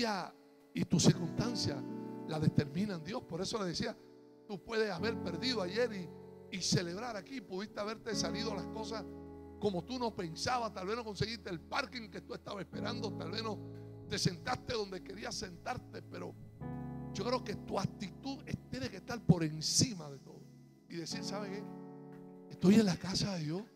día y tu circunstancia la determinan Dios. Por eso le decía, tú puedes haber perdido ayer y celebrar aquí. Pudiste haberte salido las cosas como tú no pensabas. Tal vez no conseguiste el parking que tú estabas esperando. Tal vez no te sentaste donde querías sentarte. Pero yo creo que tu actitud tiene que estar por encima de todo. Y decir, ¿sabe qué? Estoy en la casa de Dios.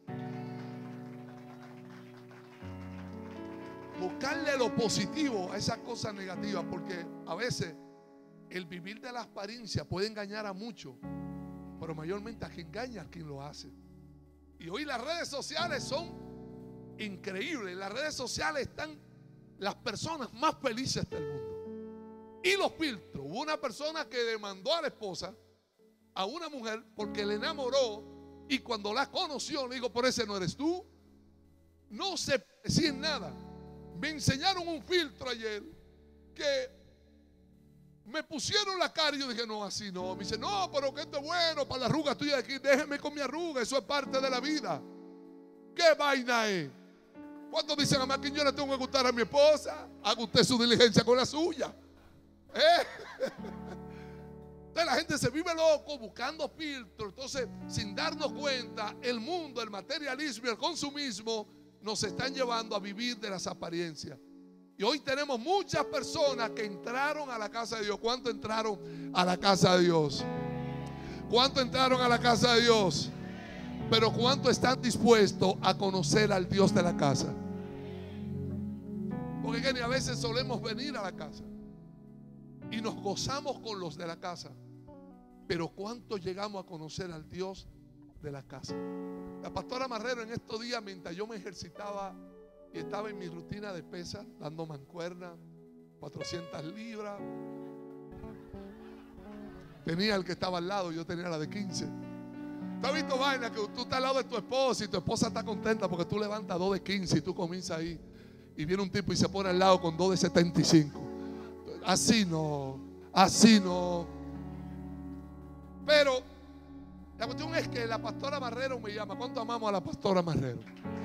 Buscarle lo positivo a esas cosas negativas. Porque a veces el vivir de la apariencia puede engañar a muchos, pero mayormente a quien engaña, a quien lo hace. Y hoy las redes sociales son increíbles. En las redes sociales están las personas más felices del mundo. Y los filtros. Hubo una persona que demandó a la esposa, a una mujer, porque le enamoró, y cuando la conoció le dijo, por ese no eres tú. No se parecía en nada. Me enseñaron un filtro ayer que me pusieron la cara y yo dije, no, así no. Me dice, no, pero que esto es bueno para la arruga tuya de aquí. Déjeme con mi arruga, eso es parte de la vida. ¿Qué vaina es? ¿Cuántos dicen, a que yo le tengo que gustar a mi esposa? Haga usted su diligencia con la suya. Entonces la gente se vive loco buscando filtros. Entonces, sin darnos cuenta, el mundo, el materialismo y el consumismo nos están llevando a vivir de las apariencias. Y hoy tenemos muchas personas que entraron a la casa de Dios. ¿Cuánto entraron a la casa de Dios? ¿Cuánto entraron a la casa de Dios? Pero ¿cuánto están dispuestos a conocer al Dios de la casa? Porque a veces solemos venir a la casa y nos gozamos con los de la casa. Pero ¿cuánto llegamos a conocer al Dios de la casa? La pastora Marrero en estos días, mientras yo me ejercitaba y estaba en mi rutina de pesas, dando mancuerna, 400 libras. Tenía el que estaba al lado, yo tenía la de 15. ¿Tú has visto vaina que tú estás al lado de tu esposa y tu esposa está contenta porque tú levantas 2 de 15 y tú comienzas ahí? Y viene un tipo y se pone al lado con 2 de 75. Así no, así no. Pero la cuestión es que la pastora Marrero me llama. ¿Cuánto amamos a la pastora Marrero?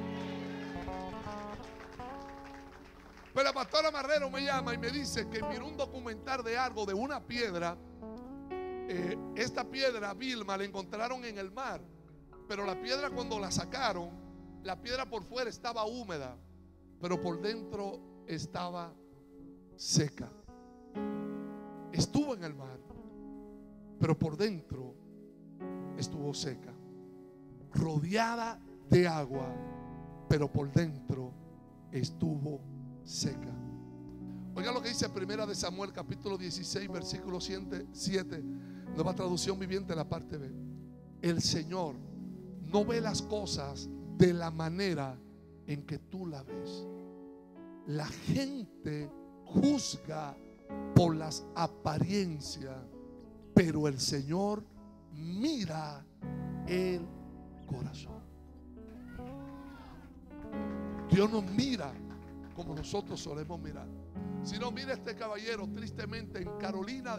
Pero la pastora Marrero me llama y me dice que miró un documental de algo, de una piedra. Esta piedra, Vilma, la encontraron en el mar. Pero la piedra, cuando la sacaron, la piedra por fuera estaba húmeda, pero por dentro estaba seca. Estuvo en el mar, pero por dentro estuvo seca, rodeada de agua, pero por dentro estuvo seca. Oiga lo que dice Primera de Samuel, capítulo 16, versículo 7, nueva traducción viviente, la parte B. El Señor no ve las cosas de la manera en que tú la ves. La gente juzga por las apariencias, pero el Señor mira el corazón. Dios nos mira como nosotros solemos mirar. Si no, mira este caballero, tristemente en Carolina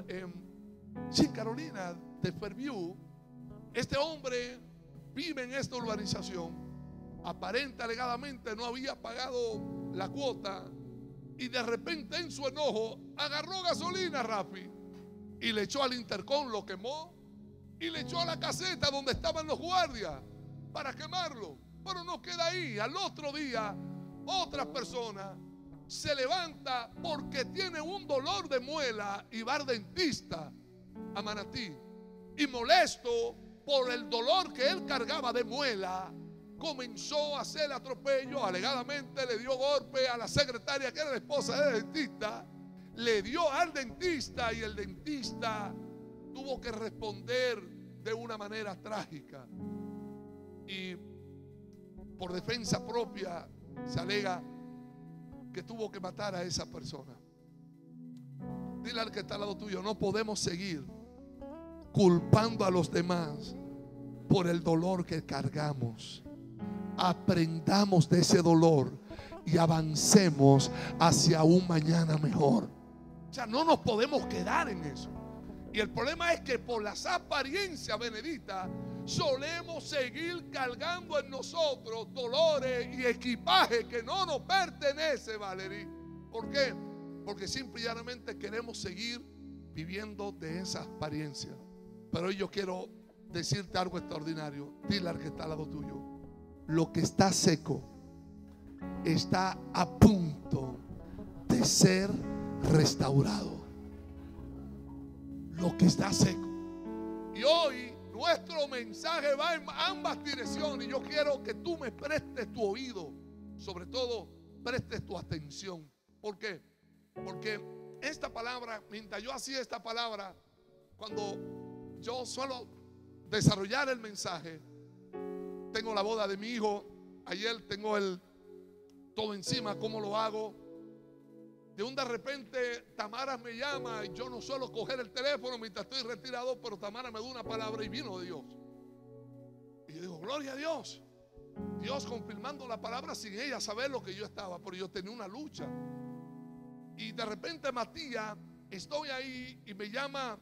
de Fairview. Este hombre vive en esta urbanización. Aparenta alegadamente no había pagado la cuota y de repente en su enojo agarró gasolina, Rafi, y le echó al intercom, lo quemó, y le echó a la caseta donde estaban los guardias para quemarlo. Pero no queda ahí. Al otro día otra persona se levanta porque tiene un dolor de muela y va al dentista a Manatí, y molesto por el dolor que él cargaba de muela, comenzó a hacer atropello. Alegadamente le dio golpe a la secretaria, que era la esposa del dentista. Le dio al dentista y el dentista tuvo que responder de una manera trágica, y por defensa propia se alega que tuvo que matar a esa persona. Dile al que está al lado tuyo, no podemos seguir culpando a los demás por el dolor que cargamos. Aprendamos de ese dolor y avancemos hacia un mañana mejor. O sea, no nos podemos quedar en eso. Y el problema es que por las apariencias, Benedita, solemos seguir cargando en nosotros dolores y equipaje que no nos pertenece, Valerie. ¿Por qué? porque simple y llanamente queremos seguir viviendo de esa apariencia. Pero hoy yo quiero decirte algo extraordinario. Dile al que está al lado tuyo: lo que está seco está a punto de ser restaurado. Lo que está seco. Y hoy nuestro mensaje va en ambas direcciones. Y yo quiero que tú me prestes tu oído, sobre todo prestes tu atención. ¿Por qué? Porque esta palabra, mientras yo hacía esta palabra, cuando yo suelo desarrollar el mensaje, tengo la boda de mi hijo. Ayer tengo todo encima, cómo lo hago. De repente Tamara me llama y yo no suelo coger el teléfono mientras estoy retirado, pero Tamara me da una palabra y vino de Dios. Y yo digo, gloria a Dios. Dios confirmando la palabra sin ella saber lo que yo estaba, pero yo tenía una lucha. Y de repente Matías, estoy ahí y me llama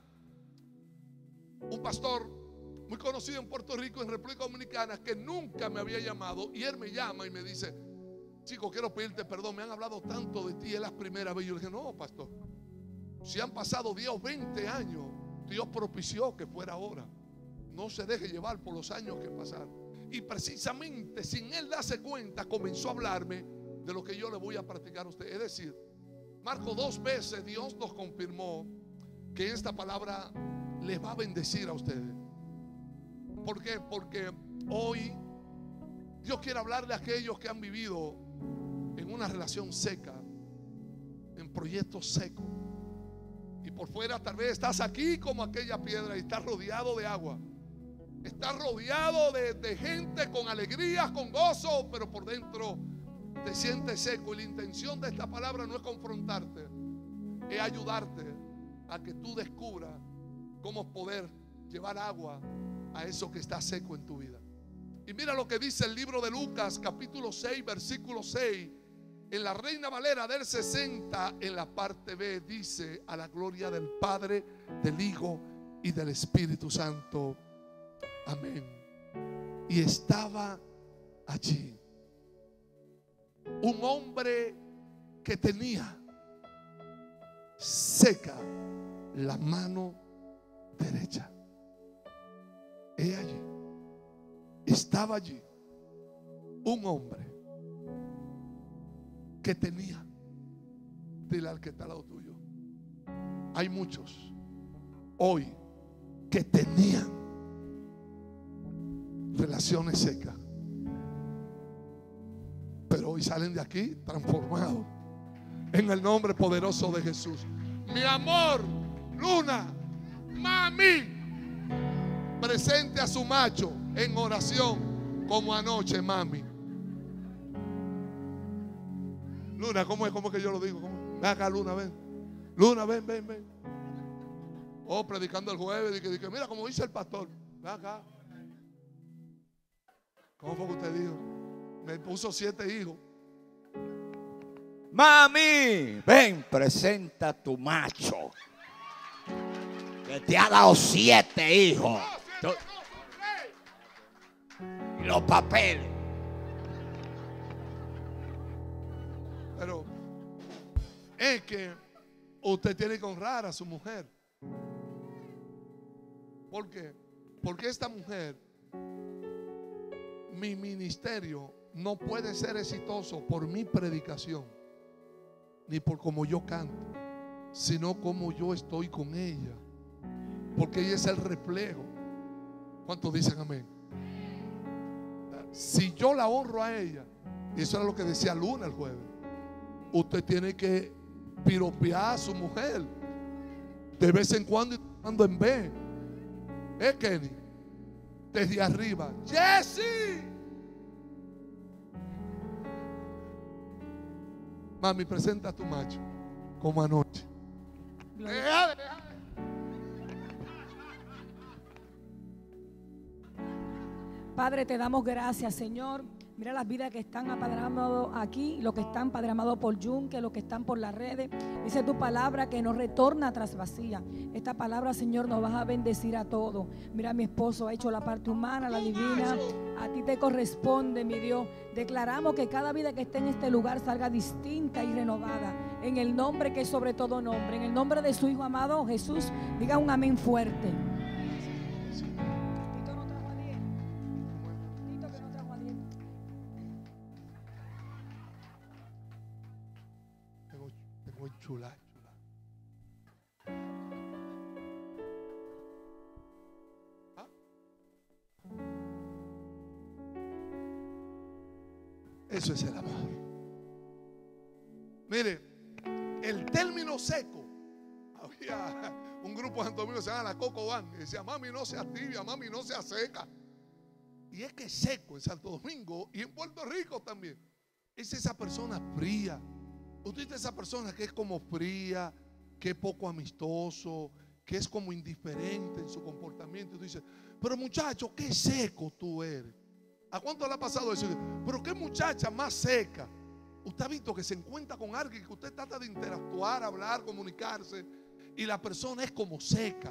un pastor muy conocido en Puerto Rico, en República Dominicana, que nunca me había llamado. Y él me llama y me dice: chico, quiero pedirte perdón, me han hablado tanto de ti, es la primera vez. Yo le dije: no, pastor, si han pasado 10 o 20 años, Dios propició que fuera ahora. No se deje llevar por los años que pasaron. Y precisamente sin él darse cuenta, comenzó a hablarme de lo que yo le voy a practicar a usted. Es decir, Marco, 2 veces Dios nos confirmó que esta palabra les va a bendecir a ustedes. ¿Por qué? Porque hoy Dios quiere hablarle a aquellos que han vivido en una relación seca, en proyectos secos. Y por fuera tal vez estás aquí como aquella piedra y estás rodeado de agua. Estás rodeado de gente con alegrías, con gozo, pero por dentro te sientes seco. Y la intención de esta palabra no es confrontarte, es ayudarte a que tú descubras cómo poder llevar agua a eso que está seco en tu vida. Y mira lo que dice el libro de Lucas, capítulo 6, versículo 6. En la Reina Valera del 60, en la parte B, dice: a la gloria del Padre, del Hijo y del Espíritu Santo. Amén. Y estaba allí un hombre que tenía seca la mano derecha. He allí, estaba allí un hombre que tenía, dile al que está al lado tuyo, hay muchos hoy que tenían relaciones secas, pero hoy salen de aquí transformados en el nombre poderoso de Jesús. Mi amor, Luna, mami, presente a su macho en oración como anoche, mami. Luna, ¿cómo es que yo lo digo? Ven acá, Luna, ven. Luna, ven. Oh, predicando el jueves, dije, mira como dice el pastor. Ven acá. ¿Cómo fue que usted dijo? Me puso 7 hijos. Mami, ven, presenta a tu macho, que te ha dado 7 hijos. Y los papeles. Pero es que usted tiene que honrar a su mujer. ¿Por qué? Porque esta mujer, mi ministerio no puede ser exitoso por mi predicación, ni por cómo yo canto, sino como yo estoy con ella. Porque ella es el reflejo. ¿Cuántos dicen amén? Si yo la honro a ella, y eso era lo que decía Luna el jueves, usted tiene que piropear a su mujer de vez en cuando y cuando en vez. Kenny, desde arriba, Jesse, mami, presenta a tu macho como anoche. Deja. Padre, te damos gracias, Señor. Mira las vidas que están, Padre amado, aquí, los que están, Padre amado, por Yunque, los que están por las redes. Dice tu palabra que nos retorna tras vacía. Esta palabra, Señor, nos vas a bendecir a todos. Mira, mi esposo ha hecho la parte humana, la divina. A ti te corresponde, mi Dios. Declaramos que cada vida que esté en este lugar salga distinta y renovada. en el nombre que es sobre todo nombre, en el nombre de su Hijo amado Jesús. Diga un amén fuerte. Tito no trajo a 10. Tito que no trajo a 10. Tengo chula. ¿Ah? Eso es el amor. Mire, el término seco. Había un grupo de Santo Domingo que se llama la Coco Band y decía: mami, no seas tibia, mami, no seas seca. Y es que seco en Santo Domingo y en Puerto Rico también es esa persona fría. Usted es esa persona que es como fría, que es poco amistoso, que es como indiferente en su comportamiento. Y tú dices: pero muchacho, qué seco tú eres. ¿A cuánto le ha pasado eso? Pero qué muchacha más seca. Usted ha visto que se encuentra con alguien que usted trata de interactuar, hablar, comunicarse, y la persona es como seca.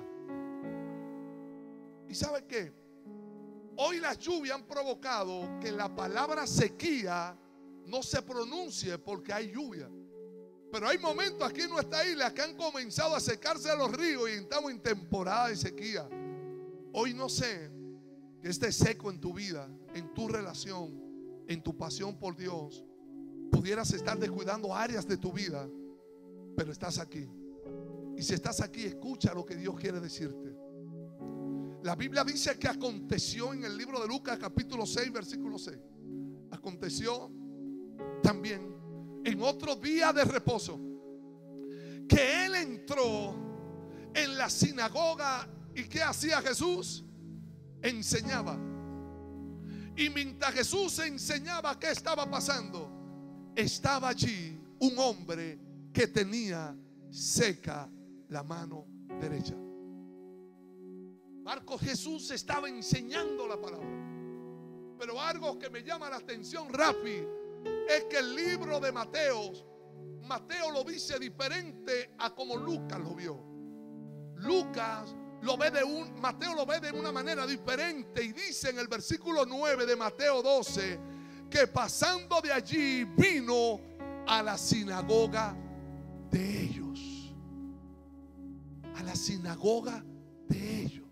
¿Y sabe qué? Hoy las lluvias han provocado que la palabra sequía no se pronuncie porque hay lluvia. Pero hay momentos aquí en nuestra isla que han comenzado a secarse los ríos y estamos en temporada de sequía. Hoy no sé que esté seco en tu vida, en tu relación, en tu pasión por Dios. Pudieras estar descuidando áreas de tu vida, pero estás aquí. Y si estás aquí, escucha lo que Dios quiere decirte. La Biblia dice que aconteció en el libro de Lucas capítulo 6 versículo 6. Aconteció también en otro día de reposo que él entró en la sinagoga. ¿Y qué hacía Jesús? Enseñaba. Y mientras Jesús enseñaba, ¿qué estaba pasando? Estaba allí un hombre que tenía seca la mano derecha. Marcos, Jesús estaba enseñando la palabra. Pero algo que me llama la atención, Rafi, es que el libro de Mateo lo dice diferente a como Lucas lo vio. Mateo lo ve de una manera diferente y dice en el versículo 9 de Mateo 12 que pasando de allí vino a la sinagoga de ellos. A la sinagoga de ellos.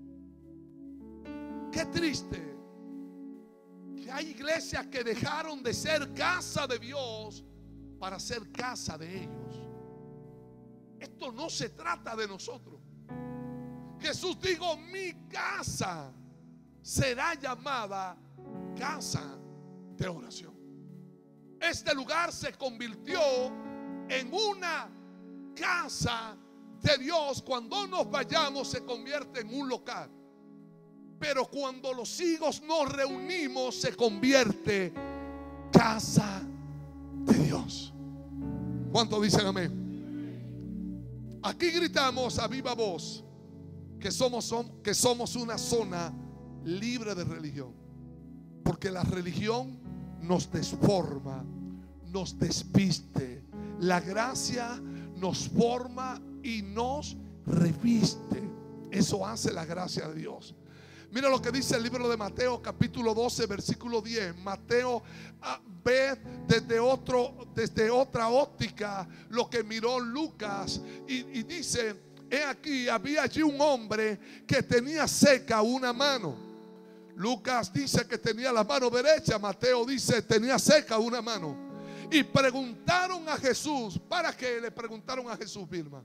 Qué triste que hay iglesias que dejaron de ser casa de Dios para ser casa de ellos. Esto no se trata de nosotros. Jesús dijo: mi casa será llamada casa de oración. Este lugar se convirtió en una casa de Dios. Cuando nos vayamos se convierte en un local. Pero cuando los hijos nos reunimos se convierte casa de Dios. ¿Cuántos dicen amén? Aquí gritamos a viva voz que somos una zona libre de religión. Porque la religión nos desforma, nos despiste. La gracia nos forma y nos reviste. Eso hace la gracia de Dios. Mira lo que dice el libro de Mateo capítulo 12 versículo 10. Mateo ve desde otra óptica lo que miró Lucas y dice: he aquí, había allí un hombre que tenía seca una mano. Lucas dice que tenía la mano derecha. Mateo dice tenía seca una mano. Y preguntaron a Jesús. ¿Para qué le preguntaron a Jesús, Vilma?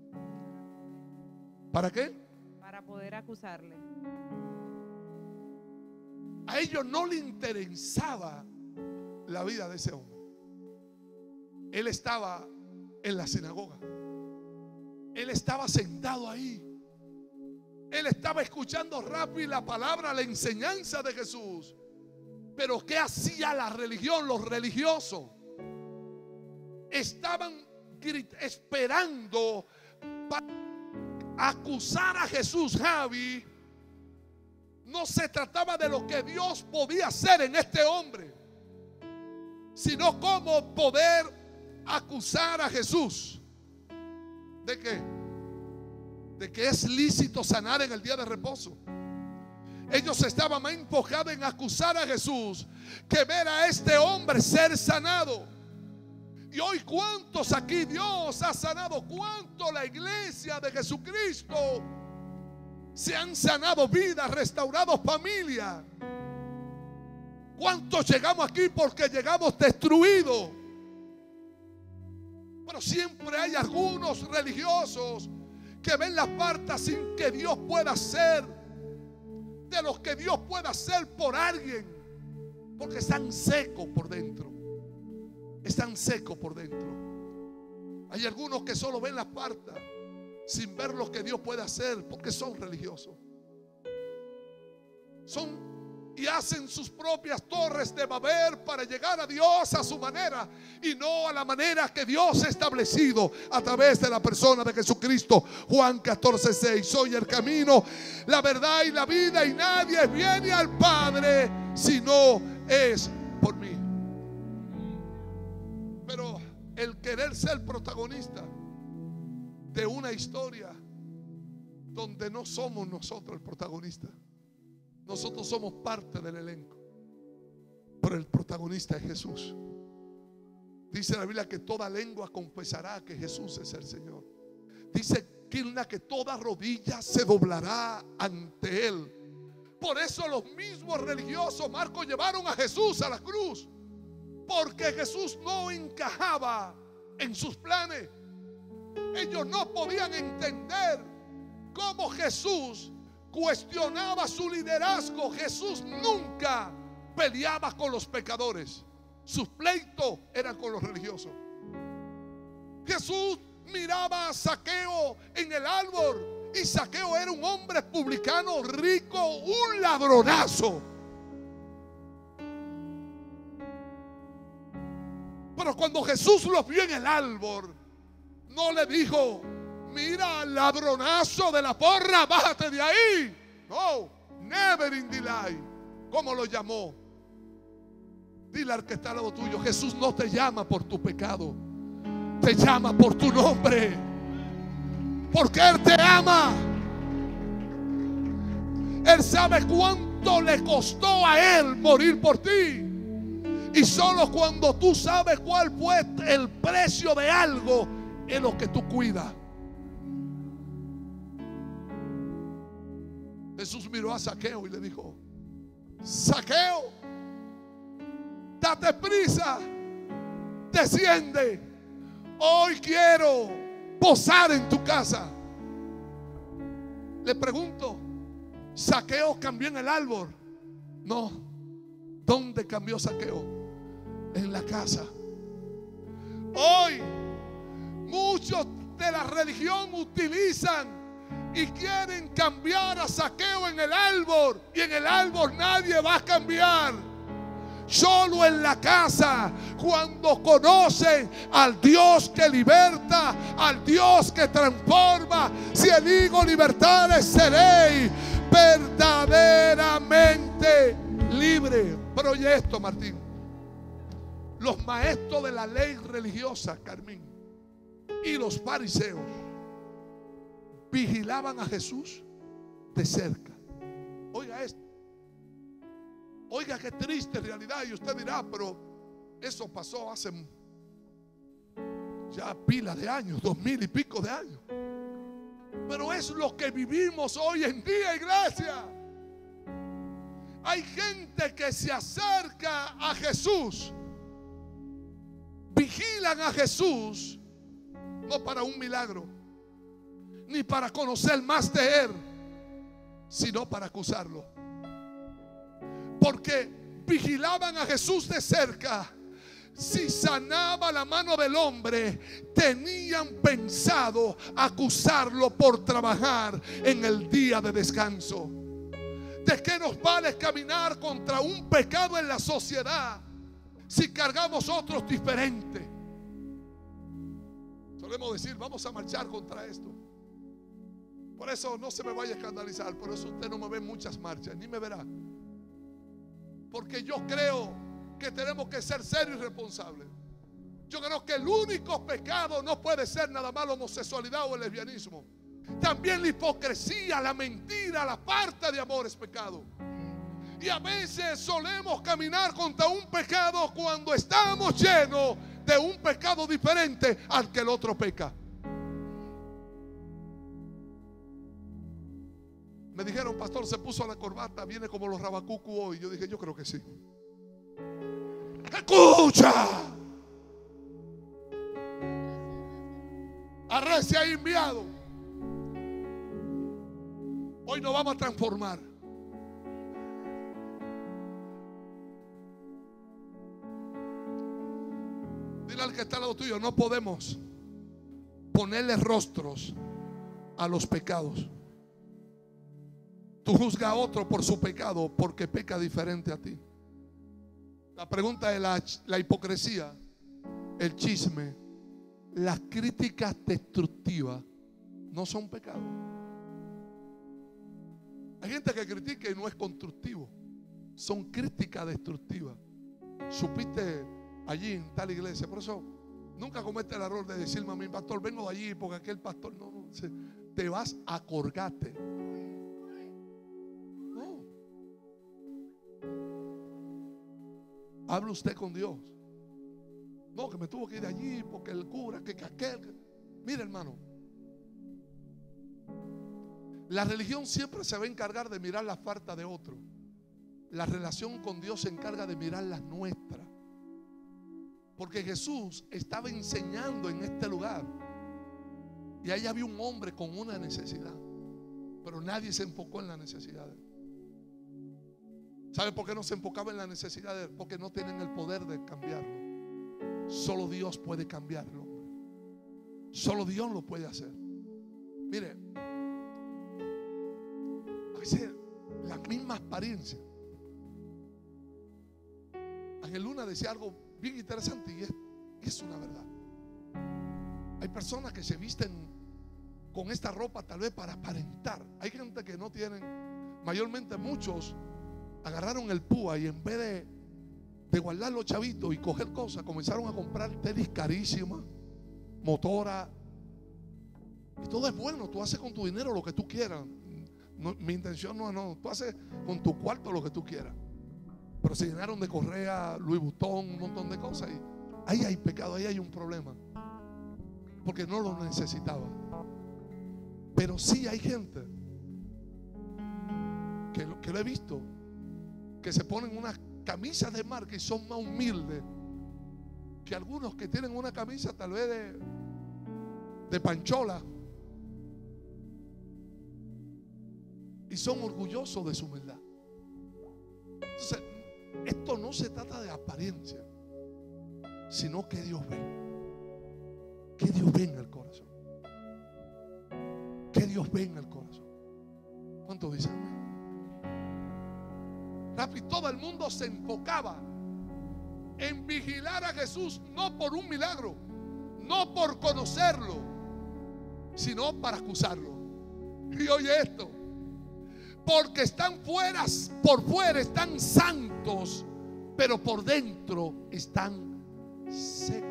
¿Para qué? Para poder acusarle. A ellos no le interesaba la vida de ese hombre. Él estaba en la sinagoga. Él estaba sentado ahí. Él estaba escuchando rápido la palabra, la enseñanza de Jesús. Pero ¿qué hacía la religión? Los religiosos estaban esperando para acusar a Jesús. Javi, no se trataba de lo que Dios podía hacer en este hombre, sino cómo poder acusar a Jesús. ¿De qué? De que es lícito sanar en el día de reposo. Ellos estaban más enfocados en acusar a Jesús que ver a este hombre ser sanado. Y hoy cuántos aquí Dios ha sanado, cuánto la iglesia de Jesucristo se han sanado vidas, restaurado familias. ¿Cuántos llegamos aquí porque llegamos destruidos? Pero siempre hay algunos religiosos que ven la parte sin que Dios pueda hacer, de los que Dios pueda hacer por alguien, porque están secos por dentro. Están secos por dentro. Hay algunos que solo ven la parte sin ver lo que Dios puede hacer, porque son religiosos. Y hacen sus propias torres de Babel para llegar a Dios a su manera y no a la manera que Dios ha establecido a través de la persona de Jesucristo. Juan 14:6. Soy el camino, la verdad y la vida, y nadie viene al Padre si no es por mí. Pero el querer ser protagonista de una historia donde no somos nosotros el protagonista. Nosotros somos parte del elenco, pero el protagonista es Jesús. Dice la Biblia que toda lengua confesará que Jesús es el Señor. Dice que toda rodilla se doblará ante Él. Por eso los mismos religiosos, Marcos, llevaron a Jesús a la cruz, porque Jesús no encajaba en sus planes. Ellos no podían entender cómo Jesús cuestionaba su liderazgo. Jesús nunca peleaba con los pecadores. Sus pleitos eran con los religiosos. Jesús miraba a Zaqueo en el árbol, y Zaqueo era un hombre publicano, rico, un ladronazo. Pero cuando Jesús lo vio en el árbol, no le dijo: mira, ladronazo de la porra, bájate de ahí. No, never in the life. ¿Cómo lo llamó? Dile al que está al lado tuyo: Jesús no te llama por tu pecado, te llama por tu nombre, porque Él te ama. Él sabe cuánto le costó a Él morir por ti. Y solo cuando tú sabes cuál fue el precio de algo, es lo que tú cuidas. Jesús miró a Zaqueo y le dijo: Zaqueo, date prisa, desciende, hoy quiero posar en tu casa. Le pregunto, ¿Zaqueo cambió en el árbol? No. ¿Dónde cambió Zaqueo? En la casa. Hoy muchos de la religión utilizan y quieren cambiar a Zaqueo en el árbol, y en el árbol nadie va a cambiar. Solo en la casa, cuando conocen al Dios que liberta, al Dios que transforma. Si el Hijo libertare, seréis verdaderamente libre. Pero oye esto, Martín. Los maestros de la ley religiosa, Carmín, y los fariseos vigilaban a Jesús de cerca. Oiga esto. Oiga qué triste realidad. Y usted dirá: pero eso pasó hace ya pila de años, 2000 y pico de años. Pero es lo que vivimos hoy en día, iglesia. Hay gente que se acerca a Jesús, vigilan a Jesús, no para un milagro, ni para conocer más de Él, sino para acusarlo. Porque vigilaban a Jesús de cerca. Si sanaba la mano del hombre, tenían pensado acusarlo por trabajar en el día de descanso. ¿De qué nos vale caminar contra un pecado en la sociedad si cargamos otros diferentes? Solemos decir: vamos a marchar contra esto. Por eso no se me vaya a escandalizar. Por eso usted no me ve en muchas marchas, ni me verá. Porque yo creo que tenemos que ser serios y responsables. Yo creo que el único pecado no puede ser nada más la homosexualidad o el lesbianismo. También la hipocresía, la mentira, la falta de amor es pecado. Y a veces solemos caminar contra un pecado cuando estamos llenos de de un pecado diferente al que el otro peca. Me dijeron, pastor, se puso la corbata, viene como los rabacucu hoy. Yo dije, yo creo que sí. Escucha. Arrecia ahí enviado. Hoy nos vamos a transformar. Dile al que está al lado tuyo, no podemos ponerle rostros a los pecados. Tú juzgas a otro por su pecado porque peca diferente a ti. La pregunta es la hipocresía, el chisme, las críticas destructivas no son pecados. Hay gente que critica y no es constructivo. Son críticas destructivas. Supiste allí en tal iglesia. Por eso nunca comete el error de decirme a mi pastor, vengo de allí porque aquel pastor no. Te vas a Colgate. No. Habla usted con Dios. No, que me tuvo que ir de allí porque el cura, que aquel. Mire, hermano, la religión siempre se va a encargar de mirar la falta de otro. La relación con Dios se encarga de mirar las nuestras. Porque Jesús estaba enseñando en este lugar y ahí había un hombre con una necesidad, pero nadie se enfocó en la necesidad de él. ¿Sabe por qué no se enfocaba en la necesidad de él? Porque no tienen el poder de cambiarlo. Solo Dios puede cambiarlo. Solo Dios lo puede hacer. Mire, a veces la misma apariencia. Ángel Luna decía algo bien interesante y es una verdad. Hay personas que se visten con esta ropa tal vez para aparentar. Hay gente que no tienen, mayormente muchos agarraron el púa y en vez de guardar los chavitos y coger cosas, comenzaron a comprar tenis carísimas, motora. Y todo es bueno, tú haces con tu dinero lo que tú quieras. No, mi intención no, tú haces con tu cuarto lo que tú quieras. Pero se llenaron de correa, Louis Vuitton, un montón de cosas. Y ahí hay pecado, ahí hay un problema. Porque no lo necesitaba. Pero sí hay gente que lo he visto, que se ponen unas camisas de marca y son más humildes que algunos que tienen una camisa tal vez de panchola y son orgullosos de su humildad. Entonces, esto no se trata de apariencia, sino que Dios ve. Que Dios ve en el corazón. Que Dios ve en el corazón. ¿Cuántos dicen amén? Rápido, todo el mundo se enfocaba en vigilar a Jesús, no por un milagro, no por conocerlo, sino para acusarlo. Y oye esto, porque están fuera, por fuera están santos, pero por dentro están secos.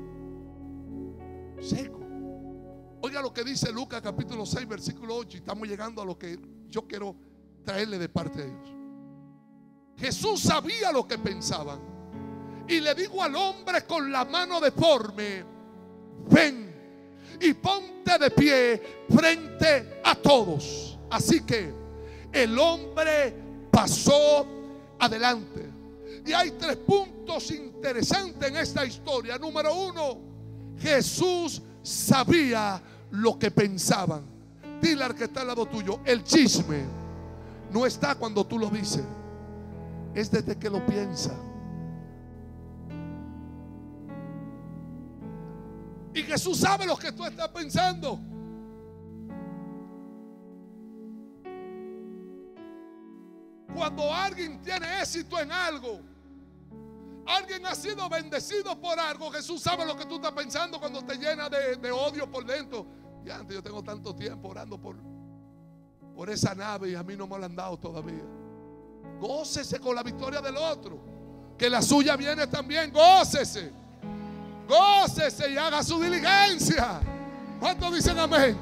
Secos. Oiga lo que dice Lucas capítulo 6 versículo 8. Y estamos llegando a lo que yo quiero traerle de parte de Dios. Jesús sabía lo que pensaban y le dijo al hombre con la mano deforme: ven y ponte de pie frente a todos. Así que el hombre pasó adelante. Y hay 3 puntos interesantes en esta historia. Número 1, Jesús sabía lo que pensaban. Dile al que está al lado tuyo, el chisme no está cuando tú lo dices, es desde que lo piensas. Y Jesús sabe lo que tú estás pensando. Cuando alguien tiene éxito en algo, alguien ha sido bendecido por algo, Jesús sabe lo que tú estás pensando cuando te llena de odio por dentro. Y antes, yo tengo tanto tiempo orando por esa nave y a mí no me la han dado todavía. Gócese con la victoria del otro, que la suya viene también. Gócese, gócese y haga su diligencia. ¿Cuántos dicen amén?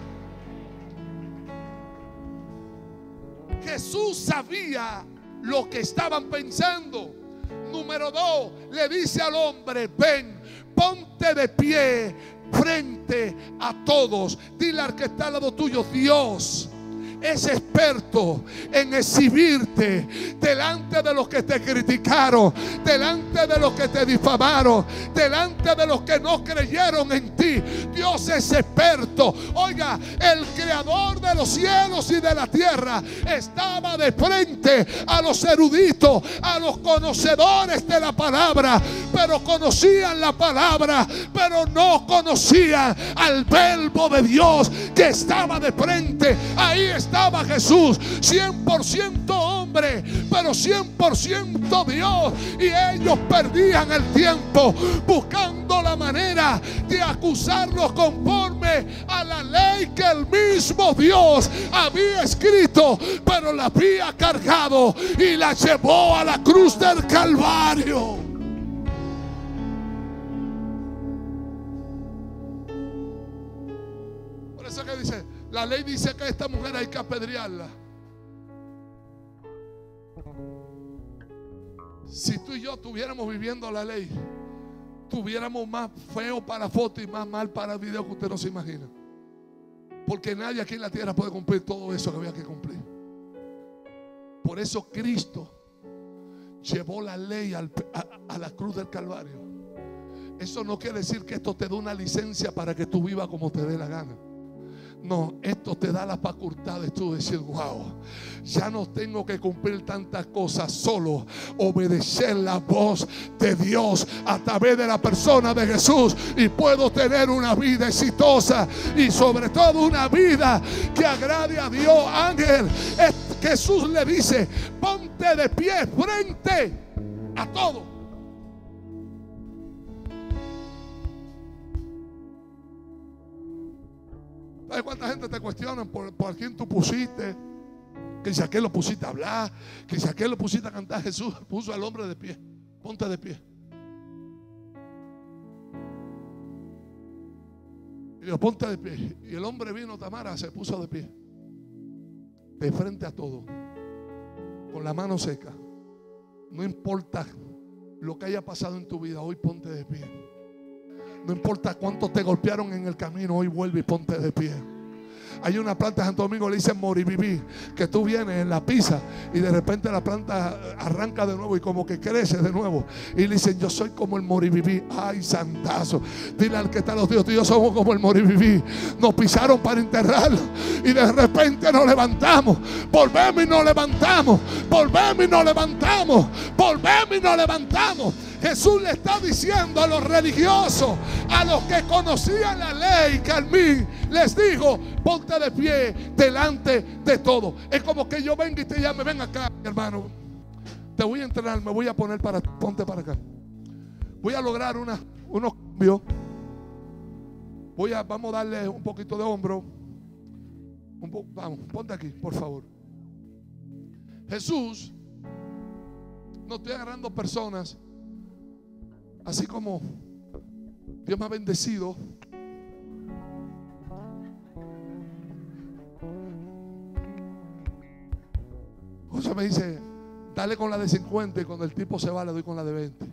Jesús sabía lo que estaban pensando. Número 2, le dice al hombre: ven, ponte de pie frente a todos. Dile al que está al lado tuyo: Dios es experto en exhibirte delante de los que te criticaron, delante de los que te difamaron, delante de los que no creyeron en ti. Dios es experto. Oiga, el creador de los cielos y de la tierra estaba de frente a los eruditos, a los conocedores de la palabra, pero conocían la palabra, pero no conocían al Verbo de Dios que estaba de frente. Ahí estaba Jesús, 100% hombre, pero 100% Dios. Y ellos perdían el tiempo buscando la manera de acusarlos conforme a la ley que el mismo Dios había escrito, pero la había cargado y la llevó a la cruz del Calvario. Por eso que dice, la ley dice que a esta mujer hay que apedrearla. Si tú y yo estuviéramos viviendo la ley, tuviéramos más feo para foto y más mal para el video que usted no se imagina. Porque nadie aquí en la tierra puede cumplir todo eso que había que cumplir. Por eso Cristo llevó la ley a la cruz del Calvario. Eso no quiere decir que esto te dé una licencia para que tú vivas como te dé la gana. No, esto te da la facultad de tú decir: wow, ya no tengo que cumplir tantas cosas, solo obedecer la voz de Dios a través de la persona de Jesús, y puedo tener una vida exitosa y sobre todo una vida que agrade a Dios. Ángel, Jesús le dice: ponte de pie frente a todo. ¿Sabes cuánta gente te cuestiona por quién tú pusiste? Que si a qué lo pusiste a hablar, que si a qué lo pusiste a cantar. Jesús puso al hombre de pie. Ponte de pie. Y dijo: ponte de pie. Y el hombre vino, Tamara, se puso de pie, de frente a todo, con la mano seca. No importa lo que haya pasado en tu vida, hoy ponte de pie. No importa cuánto te golpearon en el camino, hoy vuelve y ponte de pie. Hay una planta en Santo Domingo, le dicen moribibí, que tú vienes en la pisa y de repente la planta arranca de nuevo y como que crece de nuevo. Y le dicen: yo soy como el moribibí. Ay, santazo. Dile al que está a los Dios, tú y yo somos como el moribibí. Nos pisaron para enterrarlo y de repente nos levantamos. Volvemos y nos levantamos. Volvemos y nos levantamos. Volvemos y nos levantamos. Jesús le está diciendo a los religiosos, a los que conocían la ley, Carmín, les dijo: ponte de pie delante de todo. Es como que yo venga y te llame: ven acá, hermano, te voy a entrenar, me voy a poner para ti, ponte para acá. Voy a lograr unos cambios. Vamos a darle un poquito de hombro. Vamos, ponte aquí, por favor. Jesús, no estoy agarrando personas. Así como Dios me ha bendecido, José me dice: dale con la de 50, y cuando el tipo se va le doy con la de 20.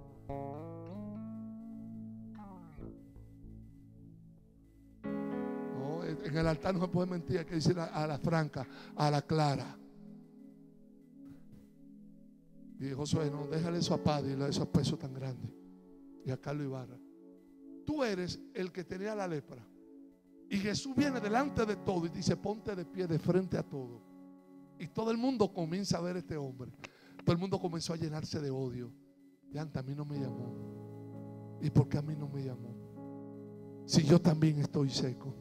No, en el altar no se puede mentir, hay que decir a la franca, a la clara. Y Josué: no, déjale eso a Padre y esos pesos tan grandes. Y a Carlos Ibarra: tú eres el que tenía la lepra. Y Jesús viene delante de todo y dice: ponte de pie de frente a todo. Y todo el mundo comienza a ver a este hombre. Todo el mundo comenzó a llenarse de odio. Y a mí no me llamó. ¿Y por qué a mí no me llamó? Si yo también estoy seco.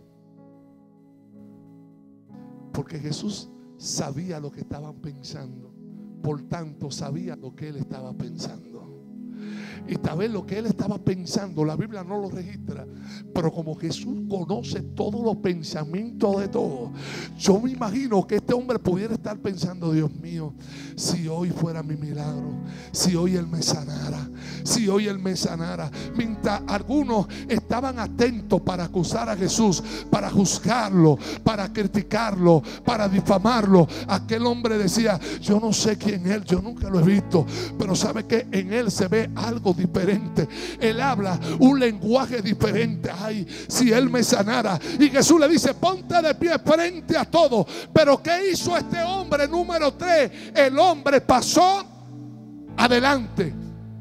Porque Jesús sabía lo que estaban pensando. Por tanto, sabía lo que él estaba pensando. Y tal vez lo que él estaba pensando, la Biblia no lo registra, pero como Jesús conoce todos los pensamientos de todos, yo me imagino que este hombre pudiera estar pensando: Dios mío, si hoy fuera mi milagro, si hoy él me sanara, si hoy él me sanara. Mientras algunos estaban atentos para acusar a Jesús, para juzgarlo, para criticarlo, para difamarlo, aquel hombre decía: yo no sé quién es él, yo nunca lo he visto, pero sabe que en él se ve algo diferente. Él habla un lenguaje diferente. Ay, si Él me sanara. Y Jesús le dice: ponte de pie frente a todo. Pero ¿qué hizo este hombre? Número 3, el hombre pasó adelante.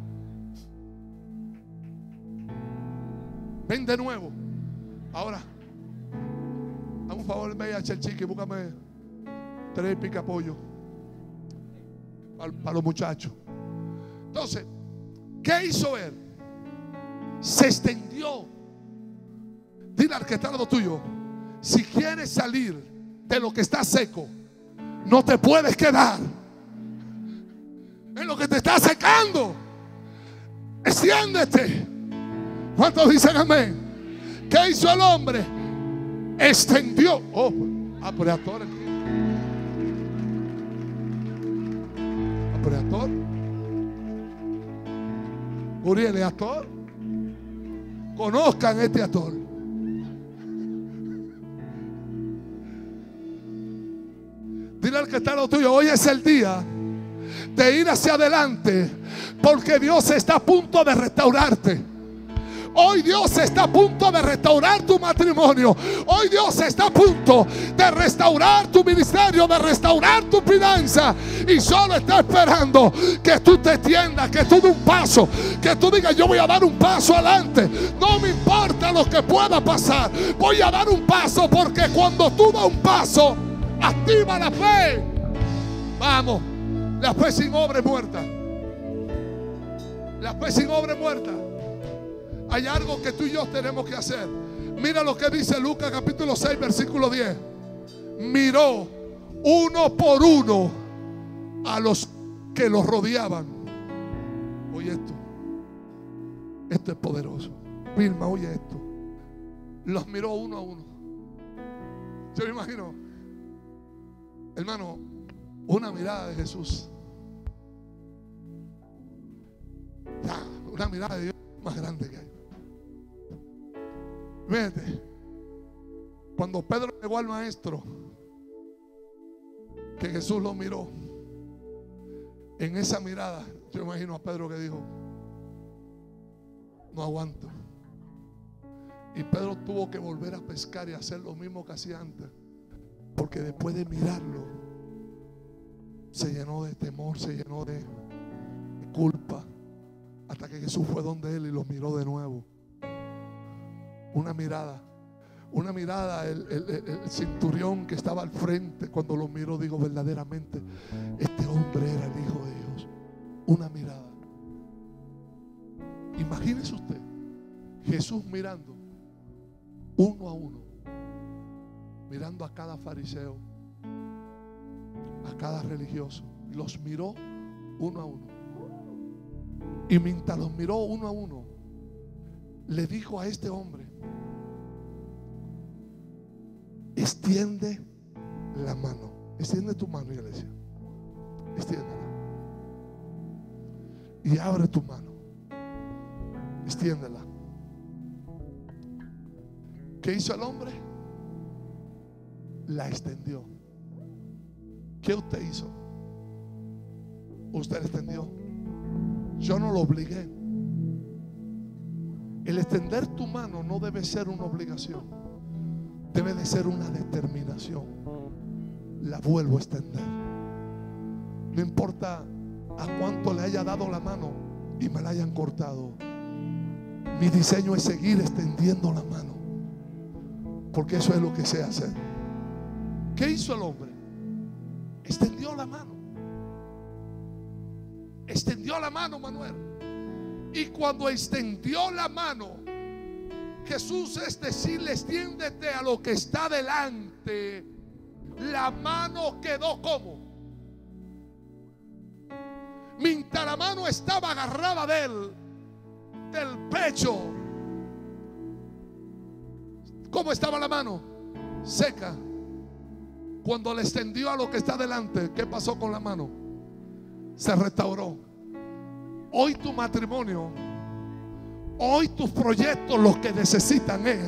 Ven de nuevo. Ahora, dame un favor, ve a Chelchique y búscame 3 picapollos para los muchachos. Entonces, ¿qué hizo él? Se extendió. Dile al que está al lado tuyo: si quieres salir de lo que está seco, no te puedes quedar en lo que te está secando. Extiéndete. ¿Cuántos dicen amén? ¿Qué hizo el hombre? Extendió. Pero actor. Pero actor. Uriel es actor. Conozcan este actor. Dile al que está lo tuyo: hoy es el día de ir hacia adelante, porque Dios está a punto de restaurarte. Hoy Dios está a punto de restaurar tu matrimonio. Hoy Dios está a punto de restaurar tu ministerio, de restaurar tu finanza. Y solo está esperando que tú te tiendas, que tú des un paso, que tú digas: yo voy a dar un paso adelante. No me importa lo que pueda pasar, voy a dar un paso, porque cuando tú das un paso, activa la fe. Vamos, la fe sin obra es muerta. La fe sin obra es muerta. Hay algo que tú y yo tenemos que hacer. Mira lo que dice Lucas capítulo 6 versículo 10. Miró uno por uno a los que los rodeaban. Oye esto. Esto es poderoso. Vilma, oye esto. Los miró uno a uno. Yo me imagino, hermano, una mirada de Jesús. Una mirada de Dios más grande que hay. Fíjate, cuando Pedro llegó al maestro, que Jesús lo miró, en esa mirada, yo imagino a Pedro que dijo: no aguanto. Y Pedro tuvo que volver a pescar y hacer lo mismo que hacía antes, porque después de mirarlo, se llenó de temor, se llenó de culpa, hasta que Jesús fue donde él y lo miró de nuevo. Una mirada, el centurión que estaba al frente, cuando lo miró, dijo: verdaderamente este hombre era el Hijo de Dios. Una mirada. Imagínese usted, Jesús mirando uno a uno, mirando a cada fariseo, a cada religioso. Los miró uno a uno. Y mientras los miró uno a uno, le dijo a este hombre: extiende la mano. Extiende tu mano, iglesia. Extiéndela. Y abre tu mano. Extiéndela. ¿Qué hizo el hombre? La extendió. ¿Qué usted hizo? Usted la extendió. Yo no lo obligué. El extender tu mano no debe ser una obligación, debe de ser una determinación. La vuelvo a extender. No importa a cuánto le haya dado la mano y me la hayan cortado. Mi diseño es seguir extendiendo la mano, porque eso es lo que sé hacer. ¿Qué hizo el hombre? Extendió la mano. Extendió la mano, Manuel. Y cuando extendió la mano, Jesús es decirle: extiéndete a lo que está delante. La mano quedó como. Mientras la mano estaba agarrada de él, del pecho. ¿Cómo estaba la mano? Seca. Cuando le extendió a lo que está delante, ¿qué pasó con la mano? Se restauró. Hoy tu matrimonio, hoy tus proyectos, lo que necesitan es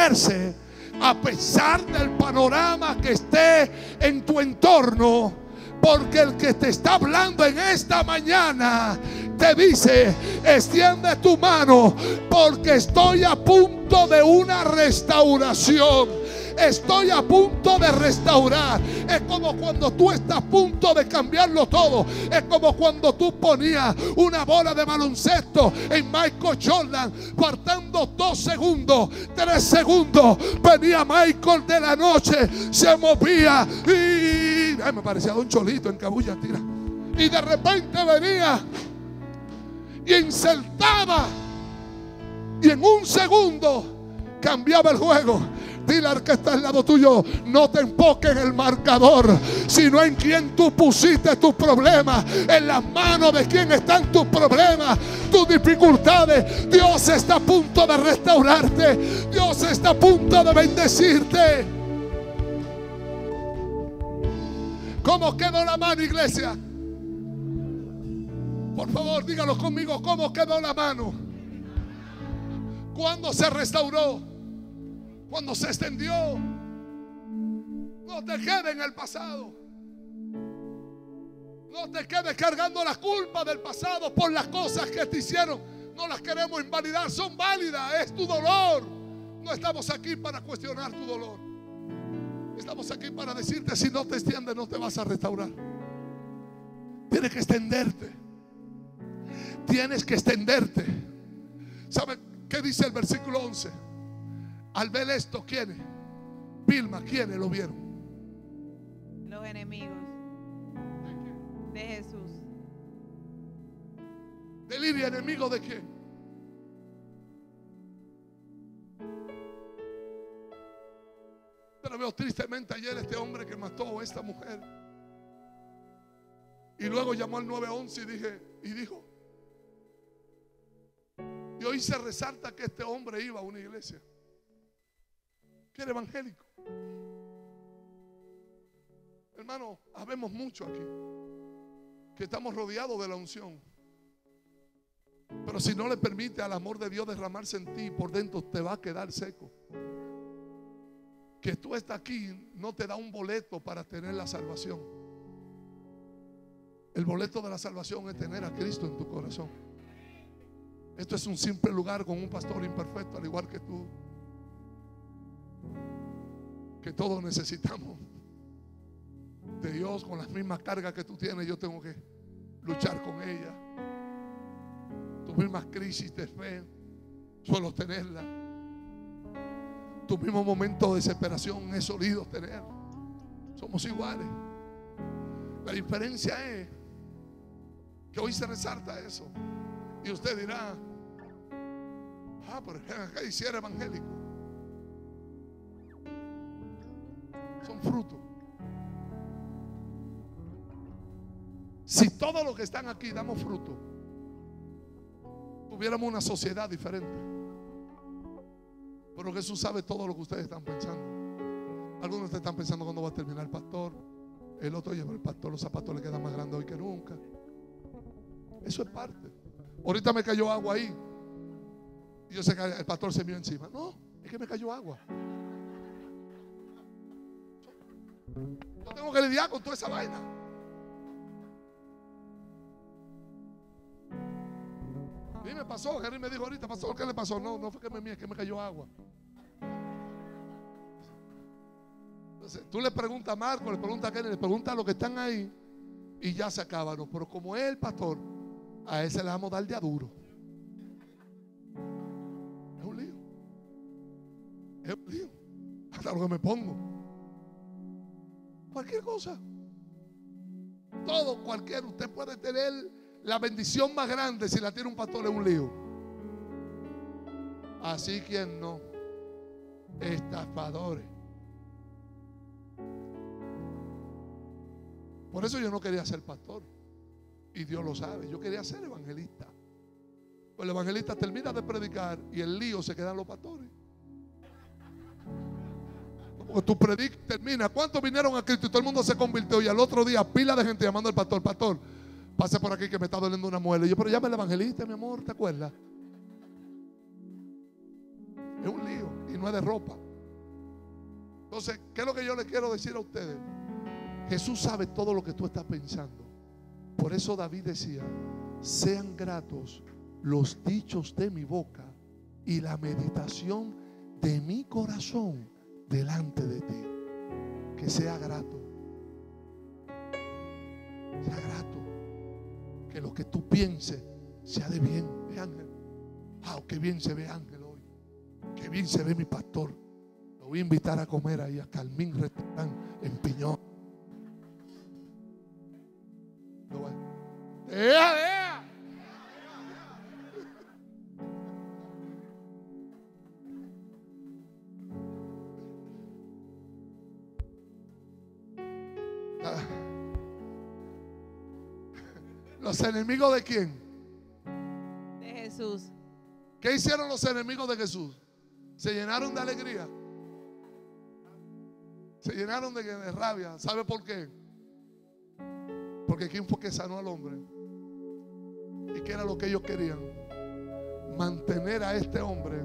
extenderse a pesar del panorama que esté en tu entorno. Porque el que te está hablando en esta mañana te dice: extiende tu mano, porque estoy a punto de una restauración. Estoy a punto de restaurar. Es como cuando tú estás a punto de cambiarlo todo. Es como cuando tú ponías una bola de baloncesto en Michael Jordan, faltando 2 segundos, 3 segundos, venía Michael de la noche, se movía y me parecía Don Cholito en Cabulla, tira. Y de repente venía y insertaba, y en 1 segundo cambiaba el juego. Dile al que está al lado tuyo: no te enfoques en el marcador, sino en quien tú pusiste tus problemas. En las manos de quien están tus problemas, tus dificultades. Dios está a punto de restaurarte. Dios está a punto de bendecirte. ¿Cómo quedó la mano, iglesia? Por favor, dígalo conmigo. ¿Cómo quedó la mano? ¿Cuándo se restauró? Cuando se extendió. No te quedes en el pasado. No te quedes cargando la culpa del pasado por las cosas que te hicieron. No las queremos invalidar, son válidas. Es tu dolor. No estamos aquí para cuestionar tu dolor. Estamos aquí para decirte: si no te extiendes, no te vas a restaurar. Tienes que extenderte. Tienes que extenderte. ¿Sabe qué dice el versículo 11? Al ver esto, ¿quiénes? Vilma, ¿quiénes lo vieron? Los enemigos de Jesús. ¿De Lidia, enemigo de quién? Pero veo tristemente ayer este hombre que mató a esta mujer. Y luego llamó al 911 y dijo. Y hoy se resalta que este hombre iba a una iglesia que era evangélico. Hermano, habemos mucho aquí que estamos rodeados de la unción, pero si no le permite al amor de Dios derramarse en ti, por dentro te va a quedar seco. Que tú estás aquí no te da un boleto para tener la salvación. El boleto de la salvación es tener a Cristo en tu corazón. Esto es un simple lugar con un pastor imperfecto, al igual que tú, que todos necesitamos de Dios con las mismas cargas que tú tienes. Yo tengo que luchar con ella. Tus mismas crisis de fe suelo tenerla. Tus mismos momentos de desesperación he solido tener. Somos iguales. La diferencia es que hoy se resalta eso. Y usted dirá: pero acá hiciera evangélico. Son frutos. Si todos los que están aquí damos fruto, tuviéramos una sociedad diferente. Pero Jesús sabe todo lo que ustedes están pensando. Algunos de ustedes están pensando: ¿cuándo va a terminar el pastor? El otro lleva el pastor, los zapatos le quedan más grandes hoy que nunca. Eso es parte. Ahorita me cayó agua ahí. Y yo sé que el pastor se miró encima. No, es que me cayó agua. Yo tengo que lidiar con toda esa vaina. Y me pasó, Jerry me dijo ahorita: pastor, ¿qué le pasó? No fue que me mía, es que me cayó agua. Entonces, tú le preguntas a Marco, le preguntas a Kenny, le preguntas a los que están ahí y ya se acabaron. Pero como es el pastor, a ese le vamos a dar de a duro. Es un lío. Es un lío. Hasta lo que me pongo. Cualquier cosa. Todo, cualquier. Usted puede tener la bendición más grande. Si la tiene un pastor, es un lío. Así quien no. Estafadores. Por eso yo no quería ser pastor. Y Dios lo sabe. Yo quería ser evangelista. Pues el evangelista termina de predicar y el lío se quedan los pastores. Porque tu predica termina. ¿Cuántos vinieron a Cristo y todo el mundo se convirtió? Y al otro día pila de gente llamando al pastor: pastor, pase por aquí que me está doliendo una muela. Y yo: pero llame al evangelista, mi amor, ¿te acuerdas? Es un lío y no es de ropa. Entonces, ¿qué es lo que yo le quiero decir a ustedes? Jesús sabe todo lo que tú estás pensando. Por eso David decía: sean gratos los dichos de mi boca y la meditación de mi corazón delante de ti. Que sea grato. Sea grato. Que lo que tú pienses sea de bien. Ve Ángel. Qué bien se ve Ángel hoy. Qué bien se ve mi pastor. Lo voy a invitar a comer ahí a Carmín Restaurant en Piñón. ¡Ea! ¿Los enemigos de quién? De Jesús. ¿Qué hicieron los enemigos de Jesús? Se llenaron de alegría. Se llenaron de rabia. ¿Sabe por qué? Porque ¿quién fue que sanó al hombre? ¿Y qué era lo que ellos querían? Mantener a este hombre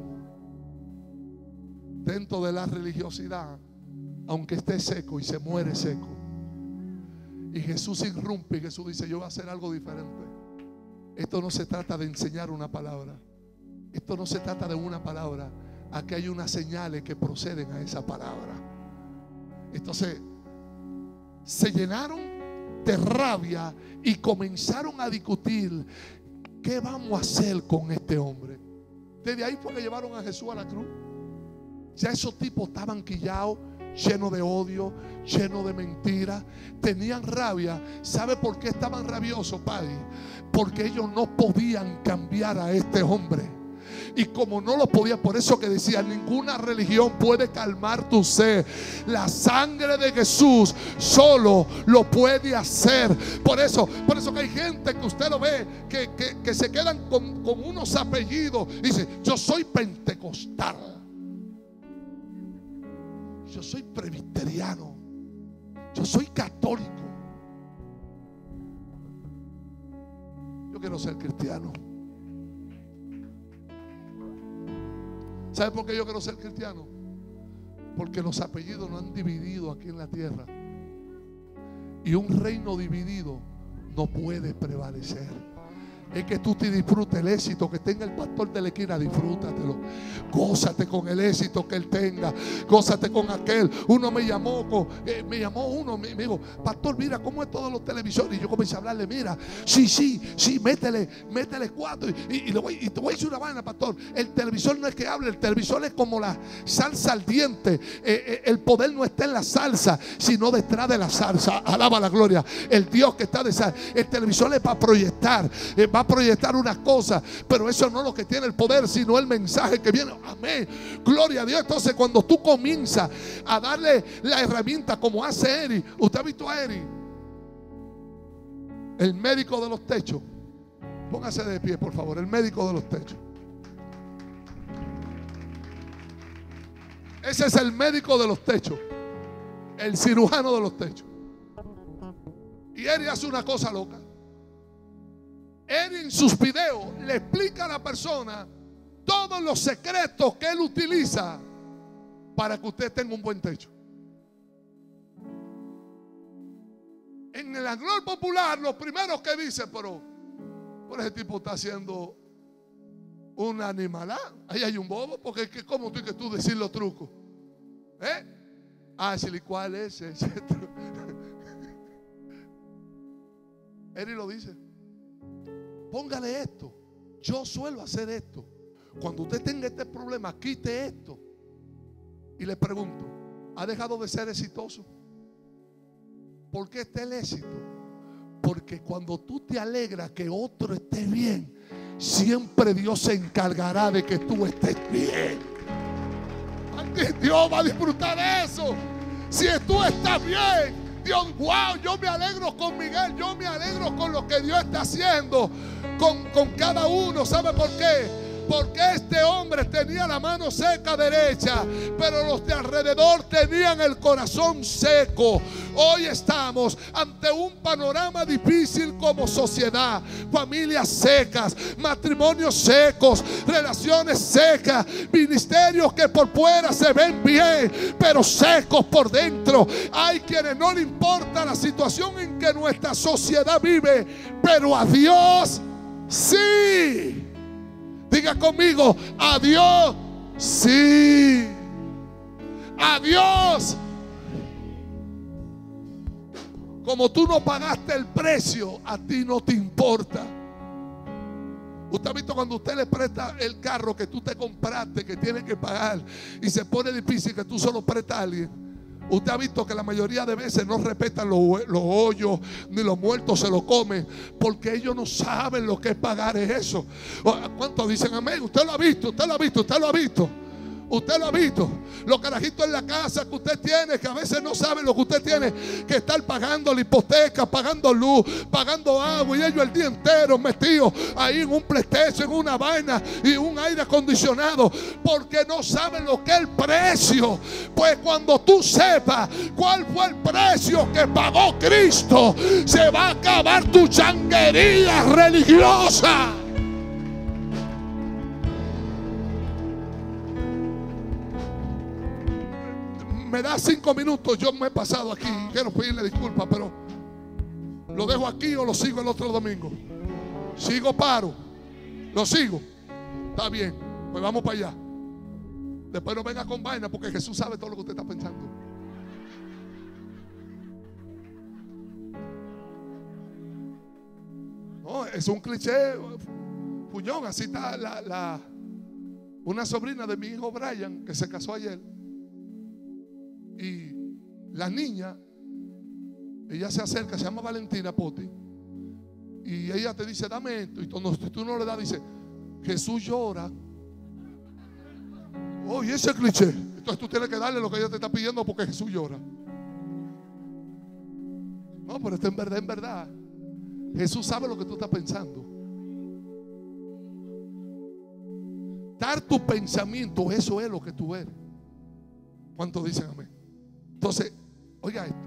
dentro de la religiosidad, aunque esté seco, y se muere seco. Y Jesús irrumpe y Jesús dice: yo voy a hacer algo diferente. Esto no se trata de enseñar una palabra. Esto no se trata de una palabra. Aquí hay unas señales que proceden a esa palabra. Entonces se llenaron de rabia y comenzaron a discutir: ¿qué vamos a hacer con este hombre? Desde ahí fue que llevaron a Jesús a la cruz. Ya esos tipos estaban quillados, llenos de odio, llenos de mentiras, tenían rabia. ¿Sabe por qué estaban rabiosos, Padre? Porque ellos no podían cambiar a este hombre. Y como no lo podía, por eso que decía: ninguna religión puede calmar tu sed. La sangre de Jesús solo lo puede hacer. Por eso que hay gente que usted lo ve que se quedan con unos apellidos. Dice: yo soy pentecostal, yo soy presbiteriano, yo soy católico. Yo quiero ser cristiano. ¿Sabe por qué yo quiero ser cristiano? Porque los apellidos nos han dividido aquí en la tierra. Y un reino dividido no puede prevalecer. Es que tú te disfrutes el éxito que tenga el pastor de la esquina, disfrútatelo. Gózate con el éxito que él tenga. Gózate con aquel. Uno me llamó me dijo: pastor, mira cómo es todos los televisores. Y yo comencé a hablarle: mira, sí, métele 4. Y te voy a decir una vaina, pastor. El televisor no es que hable, el televisor es como la salsa al diente. El poder no está en la salsa, sino detrás de la salsa. Alaba la gloria. El Dios que está de salsa. El televisor es para proyectar. Va a proyectar unas cosas, pero eso no es lo que tiene el poder, sino el mensaje que viene. Amén, gloria a Dios. Entonces cuando tú comienzas a darle la herramienta como hace Eri. ¿Usted ha visto a Eri? El médico de los techos. Póngase de pie, por favor. El médico de los techos. Ese es el médico de los techos, el cirujano de los techos. Y Eri hace una cosa loca. Él en sus videos le explica a la persona todos los secretos que él utiliza para que usted tenga un buen techo. En el anglor popular, los primeros que dicen: pero ese tipo está haciendo un animalá. Ahí hay un bobo, porque ¿cómo tú que tú decir los trucos? Ashley, ¿cuál es ese truco? Él lo dice: póngale esto. Yo suelo hacer esto. Cuando usted tenga este problema, quite esto. Y le pregunto: ¿ha dejado de ser exitoso? ¿Por qué está el éxito? Porque cuando tú te alegras que otro esté bien, siempre Dios se encargará de que tú estés bien. Dios va a disfrutar de eso. Si tú estás bien, Dios, wow, yo me alegro con Miguel, yo me alegro con lo que Dios está haciendo con cada uno. ¿Sabe por qué? Porque este hombre tenía la mano seca derecha, pero los de alrededor tenían el corazón seco. Hoy estamos ante un panorama difícil como sociedad. Familias secas, matrimonios secos, relaciones secas, ministerios que por fuera se ven bien, pero secos por dentro. Hay quienes no le importa la situación en que nuestra sociedad vive, pero a Dios sí. Diga conmigo, a Dios sí. A Dios. Como tú no pagaste el precio, a ti no te importa. Usted ha visto cuando usted le presta el carro que tú te compraste, que tienes que pagar, y se pone difícil que tú solo prestas a alguien. Usted ha visto que la mayoría de veces no respetan los hoyos, ni los muertos se lo comen, porque ellos no saben lo que es pagar eso. ¿Cuántos dicen amén? Usted lo ha visto, usted lo ha visto, usted lo ha visto. Usted lo ha visto. Los carajitos en la casa que usted tiene, que a veces no saben lo que usted tiene que estar pagando la hipoteca, pagando luz, pagando agua, y ellos el día entero metidos ahí en un PlayStation, en una vaina y un aire acondicionado, porque no saben lo que es el precio. Pues cuando tú sepas cuál fue el precio que pagó Cristo, se va a acabar tu changuería religiosa. Me da 5 minutos, yo me he pasado aquí. Quiero pedirle disculpas, pero ¿lo dejo aquí o lo sigo el otro domingo? Sigo, paro. Lo sigo. Está bien, pues vamos para allá. Después no venga con vaina, porque Jesús sabe todo lo que usted está pensando. No, es un cliché, puñón. Así está una sobrina de mi hijo Brian, que se casó ayer. Y la niña, ella se acerca, se llama Valentina Poti, y ella te dice, dame esto. Y tú no le das, dice, Jesús llora. Oh, y ese cliché. Entonces tú tienes que darle lo que ella te está pidiendo, porque Jesús llora. No, pero esto en verdad. Jesús sabe lo que tú estás pensando. Dar tu pensamiento, eso es lo que tú eres. ¿Cuántos dicen amén? Entonces, oiga esto.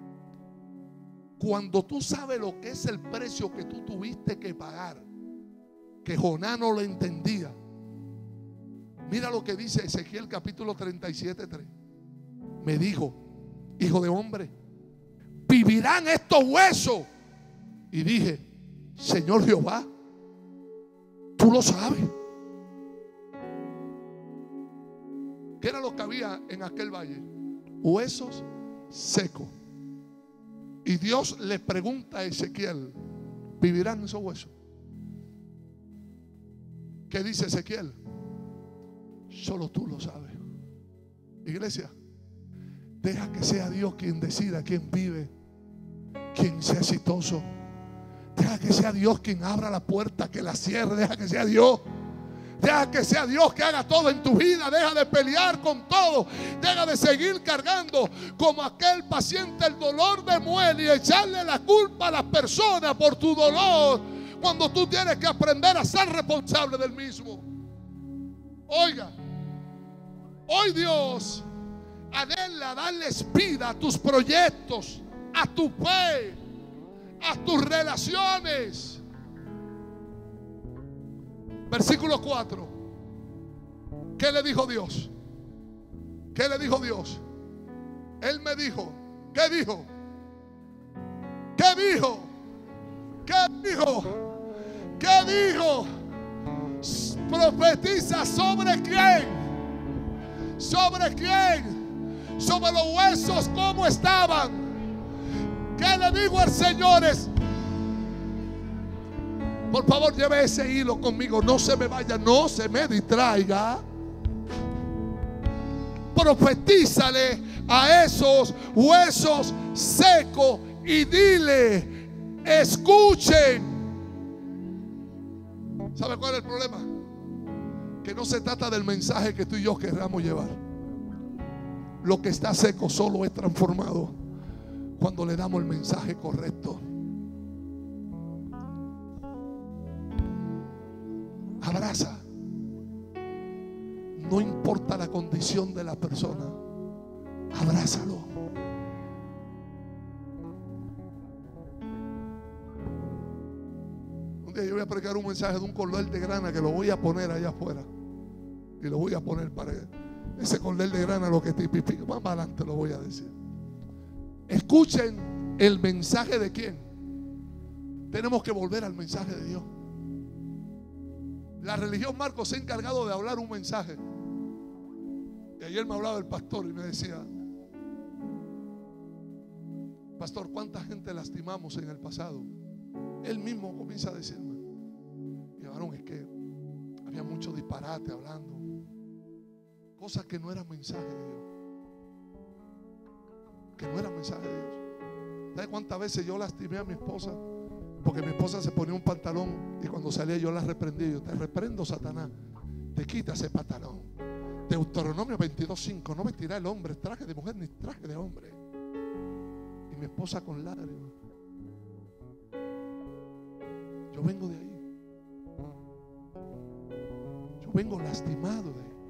Cuando tú sabes lo que es el precio que tú tuviste que pagar, que Jonás no lo entendía. Mira lo que dice Ezequiel capítulo 37:3. Me dijo, hijo de hombre, ¿vivirán estos huesos? Y dije, Señor Jehová, tú lo sabes. ¿Qué era lo que había en aquel valle? Huesos secos. Y Dios le pregunta a Ezequiel, ¿vivirán esos huesos? ¿Qué dice Ezequiel? Solo tú lo sabes. Iglesia, deja que sea Dios quien decida quién vive, quién sea exitoso. Deja que sea Dios quien abra la puerta, que la cierre. Deja que sea Dios. Deja que sea Dios que haga todo en tu vida. Deja de pelear con todo. Deja de seguir cargando como aquel paciente el dolor de muela y echarle la culpa a las personas por tu dolor, cuando tú tienes que aprender a ser responsable del mismo. Oiga, hoy Dios anhela darles vida a tus proyectos, a tu fe, a tus relaciones. Versículo 4. ¿Qué le dijo Dios? ¿Qué le dijo Dios? Él me dijo. ¿Qué dijo? ¿Qué dijo? ¿Qué dijo? ¿Qué dijo? Profetiza sobre quién. ¿Sobre quién? Sobre los huesos, ¿cómo estaban? ¿Qué le digo al Señor? Por favor, lleve ese hilo conmigo. No se me vaya, no se me distraiga. Profetízale a esos huesos secos y dile, escuchen. ¿Sabe cuál es el problema? Que no se trata del mensaje que tú y yo queramos llevar. Lo que está seco solo es transformado cuando le damos el mensaje correcto. Abraza No importa la condición de la persona, abrázalo. Un día yo voy a predicar un mensaje de un cordel de grana que lo voy a poner allá afuera. Y lo voy a poner para ese cordel de grana, lo que te pipi, más adelante lo voy a decir. Escuchen el mensaje de quién. Tenemos que volver al mensaje de Dios. La religión Marcos se ha encargado de hablar un mensaje. Y ayer me hablaba el pastor y me decía: pastor, ¿cuánta gente lastimamos en el pasado? Él mismo comienza a decirme: y varón, es que había mucho disparate hablando, cosas que no eran mensaje de Dios. Que no eran mensaje de Dios. ¿Sabe cuántas veces yo lastimé a mi esposa? Porque mi esposa se ponía un pantalón y cuando salía yo la reprendí. Yo: te reprendo, Satanás, te quita ese pantalón. Deuteronomio 22:5: no vestirá el hombre traje de mujer ni traje de hombre. Y mi esposa con lágrimas. Yo vengo de ahí. Yo vengo lastimado de ahí.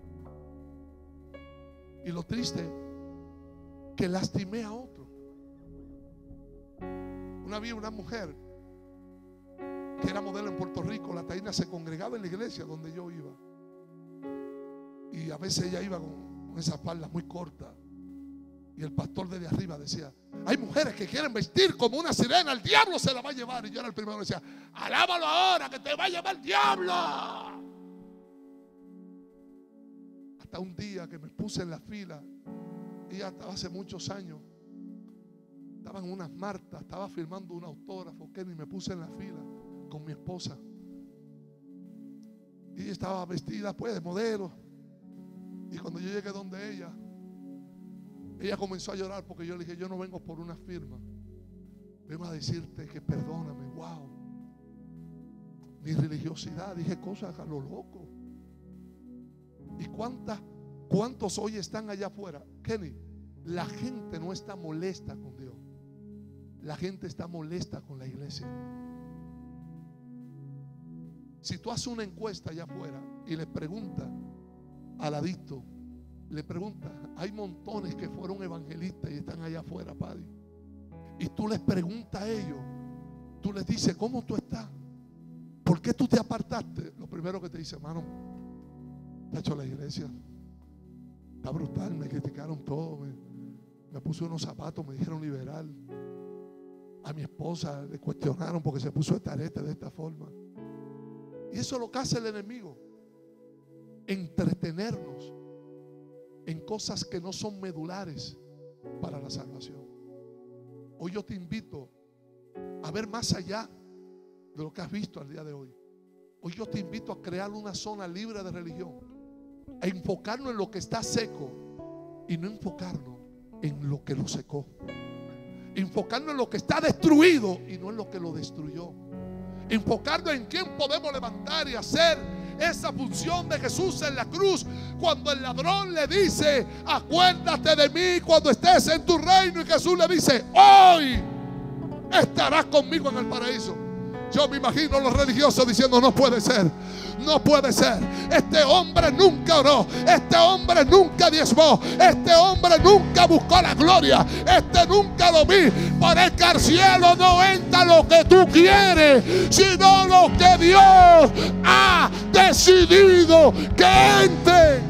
Y lo triste, que lastimé a otro. Una vez una mujer que era modelo en Puerto Rico, la taína, se congregaba en la iglesia donde yo iba. Y a veces ella iba con esas faldas muy cortas. Y el pastor desde arriba decía: hay mujeres que quieren vestir como una sirena, el diablo se la va a llevar. Y yo era el primero que decía: alábalo ahora, que te va a llevar el diablo. Hasta un día que me puse en la fila. Ella estaba hace muchos años. Estaba en unas martas, estaba firmando un autógrafo, que ni me puse en la fila con mi esposa. Y ella estaba vestida pues de modelo. Y cuando yo llegué donde ella comenzó a llorar porque yo le dije: yo no vengo por una firma, vengo a decirte que perdóname. Wow, mi religiosidad, dije cosas a lo loco. ¿Y cuántos hoy están allá afuera? Kenny, la gente no está molesta con Dios, la gente está molesta con la iglesia. Si tú haces una encuesta allá afuera y le preguntas al adicto, le preguntas, hay montones que fueron evangelistas y están allá afuera, padre, y tú les preguntas a ellos, tú les dices: ¿cómo tú estás? ¿Por qué tú te apartaste? Lo primero que te dice: hermano, te ha hecho la iglesia, está brutal, me criticaron todo, me puse unos zapatos, me dijeron liberal. A mi esposa le cuestionaron porque se puso esta arete de esta forma. Y eso es lo que hace el enemigo: entretenernos en cosas que no son medulares para la salvación. Hoy yo te invito a ver más allá de lo que has visto al día de hoy. Hoy yo te invito a crear una zona libre de religión, a enfocarnos en lo que está seco y no enfocarnos en lo que lo secó, enfocarnos en lo que está destruido y no en lo que lo destruyó, enfocarnos en quién podemos levantar y hacer esa función de Jesús en la cruz, cuando el ladrón le dice: acuérdate de mí cuando estés en tu reino, y Jesús le dice: hoy estarás conmigo en el paraíso. Yo me imagino los religiosos diciendo: no puede ser, no puede ser. Este hombre nunca oró, este hombre nunca diezmó, este hombre nunca buscó la gloria, este nunca lo vi. Por el que al cielo no entra lo que tú quieres, sino lo que Dios ha decidido que entre.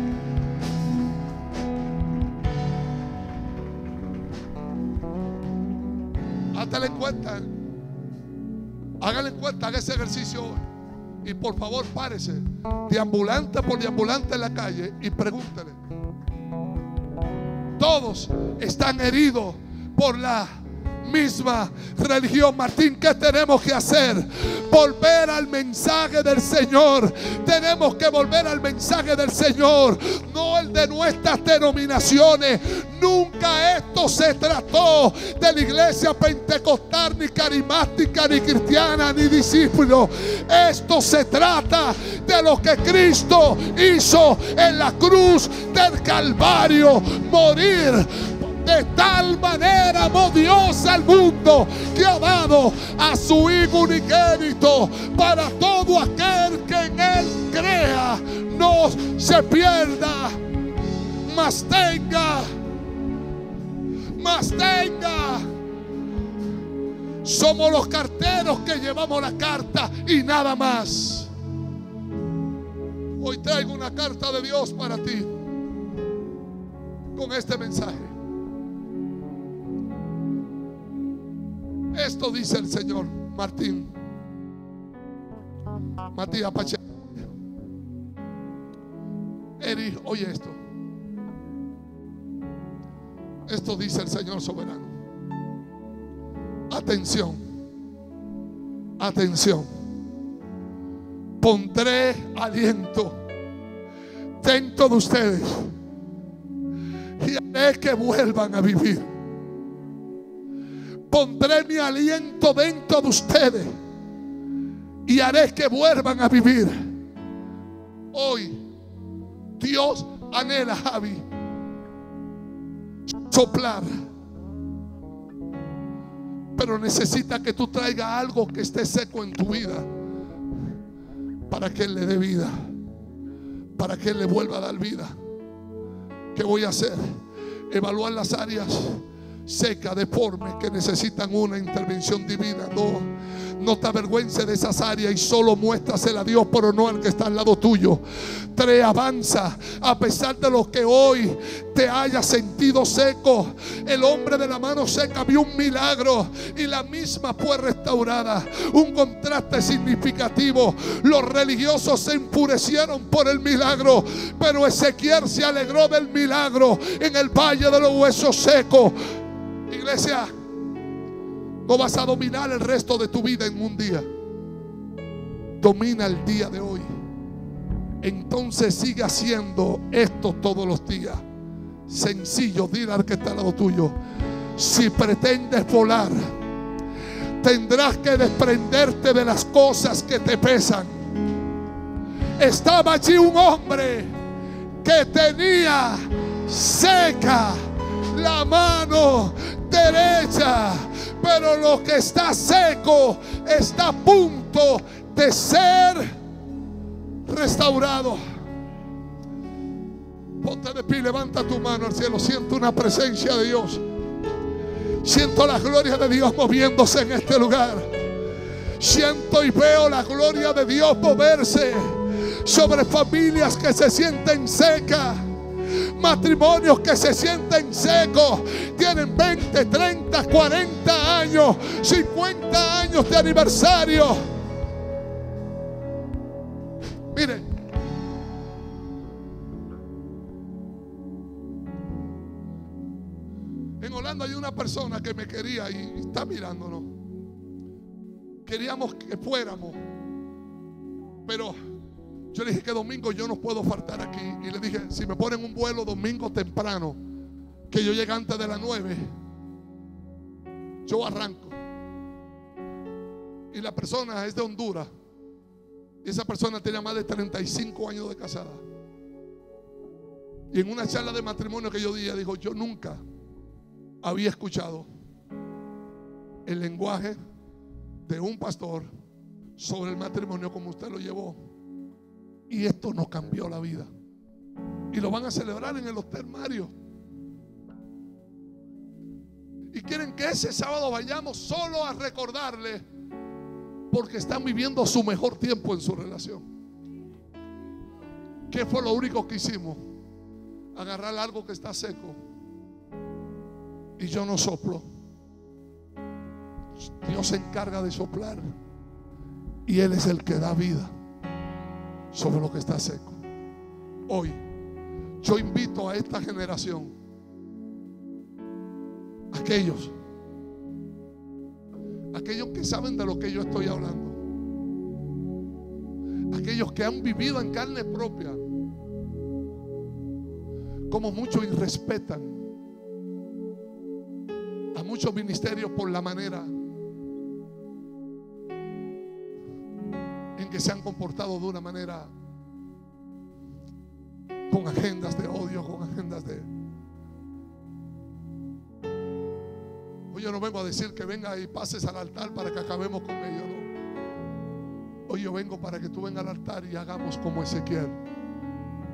Hazte cuenta. Háganle cuenta, haga ese ejercicio hoy. Y por favor, párese deambulante por deambulante en la calle y pregúntele: todos están heridos por la misma religión. Martín, ¿qué tenemos que hacer? Volver al mensaje del Señor. Tenemos que volver al mensaje del Señor, no el de nuestras denominaciones. Nunca esto se trató de la iglesia pentecostal, ni carismática, ni cristiana, ni discípulo. Esto se trata de lo que Cristo hizo en la cruz del Calvario, morir. De tal manera amó Dios al mundo que ha dado a su Hijo unigénito, para todo aquel que en Él crea no no se pierda, mas tenga. Somos los carteros que llevamos la carta y nada más. Hoy traigo una carta de Dios para ti con este mensaje. Esto dice el Señor. Martín, Matías Pacheco, Eri, oye esto. Esto dice el Señor soberano. Atención, atención. Pondré aliento dentro de ustedes y haré que vuelvan a vivir. Pondré mi aliento dentro de ustedes y haré que vuelvan a vivir. Hoy Dios anhela, Javi, soplar, pero necesita que tú traigas algo que esté seco en tu vida para que Él le dé vida, para que Él le vuelva a dar vida. ¿Qué voy a hacer? Evaluar las áreas secas, deformes, que necesitan una intervención divina. No te avergüences de esas áreas y solo muéstrasela a Dios, pero no al que está al lado tuyo. 3, avanza. A pesar de lo que hoy te haya sentido seco, el hombre de la mano seca vio un milagro y la misma fue restaurada. Un contraste significativo. Los religiosos se enfurecieron por el milagro, pero Ezequiel se alegró del milagro en el valle de los huesos secos. Iglesia, no vas a dominar el resto de tu vida en un día. Domina el día de hoy. Entonces sigue haciendo esto todos los días. Sencillo, dile al que está al lado tuyo: si pretendes volar, tendrás que desprenderte de las cosas que te pesan. Estaba allí un hombre que tenía seca la mano derecha, pero lo que está seco está a punto de ser restaurado. Ponte de pie, levanta tu mano al cielo. Siento una presencia de Dios. Siento la gloria de Dios moviéndose en este lugar. Siento y veo la gloria de Dios moverse sobre familias que se sienten secas, matrimonios que se sienten secos, tienen 20, 30, 40 años, 50 años de aniversario. Miren, en Holanda hay una persona que me quería y está mirándonos. Queríamos que fuéramos, pero yo le dije que domingo yo no puedo faltar aquí. Y le dije, si me ponen un vuelo domingo temprano, que yo llegue antes de las 9, yo arranco. Y la persona es de Honduras. Y esa persona tenía más de 35 años de casada. Y en una charla de matrimonio que yo di, ella dijo: yo nunca había escuchado el lenguaje de un pastor sobre el matrimonio como usted lo llevó. Y esto nos cambió la vida. Y lo van a celebrar en el Hotel Mario. Y quieren que ese sábado vayamos solo a recordarle, porque están viviendo su mejor tiempo en su relación. ¿Qué fue lo único que hicimos? Agarrar algo que está seco. Y yo no soplo. Dios se encarga de soplar. Y Él es el que da vida sobre lo que está seco. Hoy yo invito a esta generación, aquellos que saben de lo que yo estoy hablando, aquellos que han vivido en carne propia como muchos irrespetan a muchos ministerios por la manera en que se han comportado, de una manera con agendas de odio, con agendas de... Hoy yo no vengo a decir que venga y pases al altar para que acabemos con ellos, no. Hoy yo vengo para que tú vengas al altar y hagamos como Ezequiel.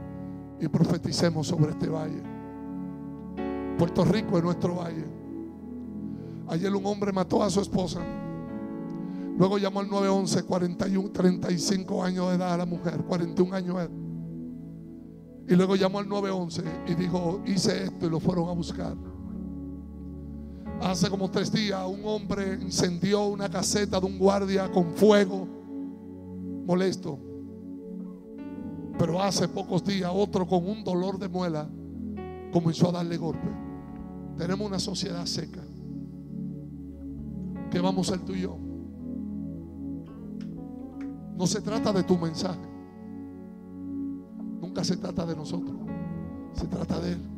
y profeticemos sobre este valle. Puerto Rico es nuestro valle. Ayer un hombre mató a su esposa. Luego llamó al 911, 35 años de edad a la mujer, 41 años de edad. Y luego llamó al 911 y dijo, hice esto, y lo fueron a buscar. Hace como 3 días un hombre incendió una caseta de un guardia con fuego, molesto. Pero hace pocos días otro con un dolor de muela comenzó a darle golpe. Tenemos una sociedad seca. ¿Qué vamos a hacer tú y yo? No se trata de tu mensaje. Nunca se trata de nosotros. Se trata de Él.